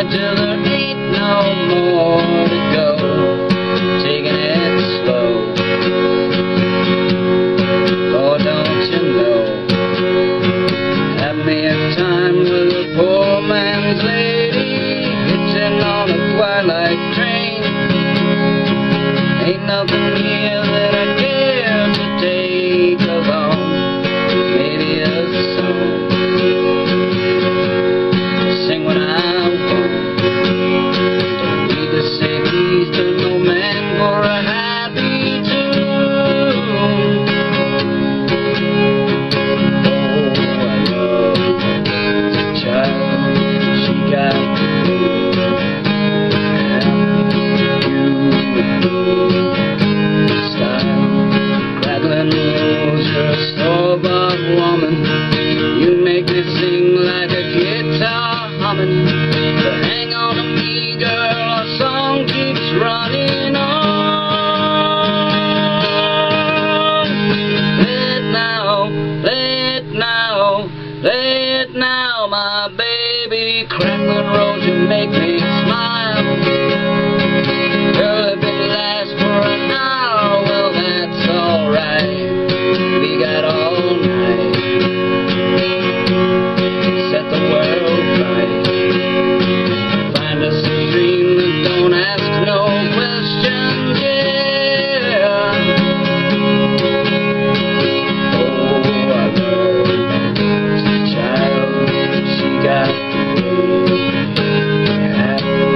ride till there ain't no more to go, taking it slow. Oh, don't you know, have me a time with a poor man's lady, hitching on a twilight train. Ain't nothing here that I care to take along, maybe a song. Sing what I want, don't need to say please to no man for a happy tune. Oh, I love the child, she got me happy. Style, crackling rose, you're a store-bought woman. You make me sing like a guitar humming. So hang on to me, girl, our song keeps running on. Play it now, play it now, play it now, my baby. Crackling rose, you make me smile. Girl, if it lasts for an hour, well, that's alright. We got all night. Set the world right. Find us a dream that don't ask no questions, yeah. Oh, I love the child, she got me happy.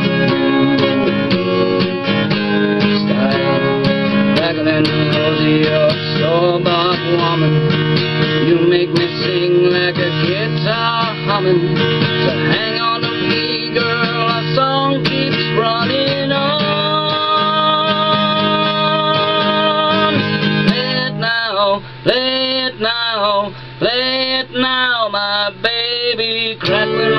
Style, crackling rosy, you're a store-bought woman. You make me sing like a guitar humming. So hang on to me, girl, our song keeps running on. Play it now, play it now, play it now, my baby. Crackling